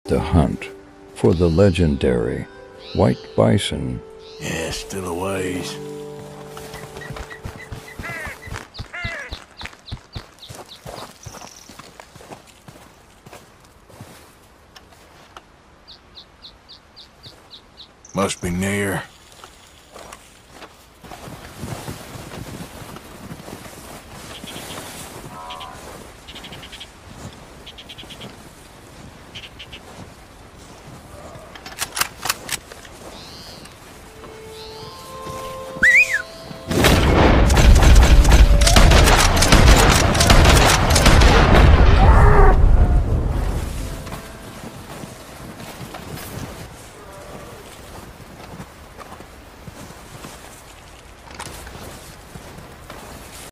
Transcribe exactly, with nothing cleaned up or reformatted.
The hunt for the legendary white bison. Yeah, still a ways. Must be near.